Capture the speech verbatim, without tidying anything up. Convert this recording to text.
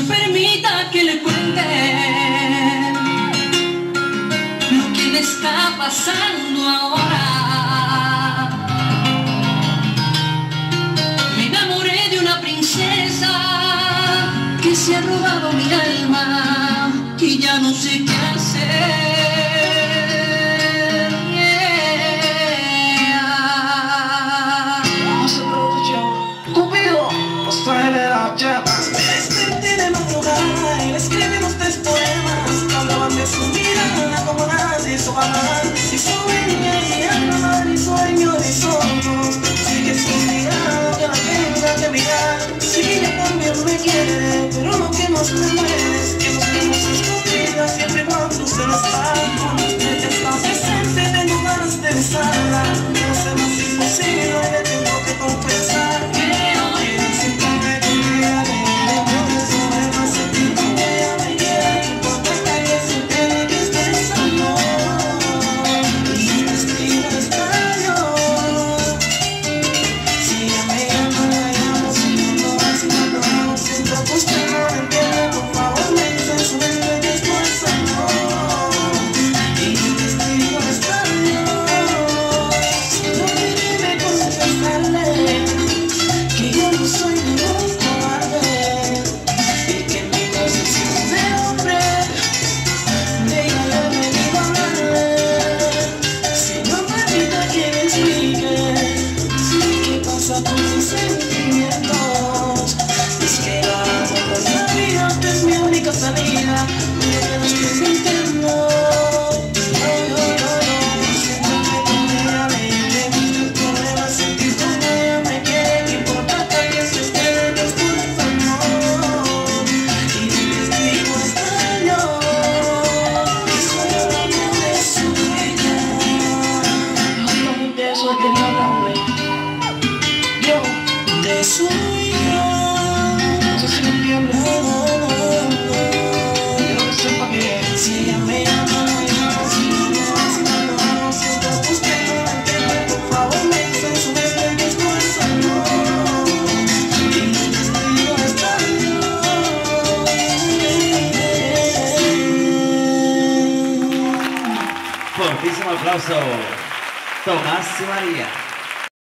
permita que le cuente lo que le está pasando ahora. Me enamoré de una princesa que se ha robado mi alma y ya no sé qué hacer. Desperté de madrugada y le escribimos tres poemas que hablaban de su mirada, como nadie su amar. Y sueño mi alma, ni sueño ni ojos. Sigue sin mirar, que la tenga que mirar. Si ella también me quiere, pero lo que más me muere es que nos vemos escondidas siempre cuando usted no está. Desde está presente tengo ganas de besarla, pero se me hace imposible y le tengo que confesar que hoy siento que conmigo salida, pero no estoy sintiendo. No, no, no, no, siento que conmigo me invento el problema, sentir como ella me quiere, que importa que se quede después amor. Y el destino extraño, soy el amor de su vida. Yo no empiezo a querer hablarme, yo te soy yo, no sé si me entiendes. Si ella me ama, me ama, si no me ama, si no me ama, siempre busque, no me entiende, por favor, me dice su vez, que esto es amor, y el destino está Fortísimo aplauso, Tomás y María.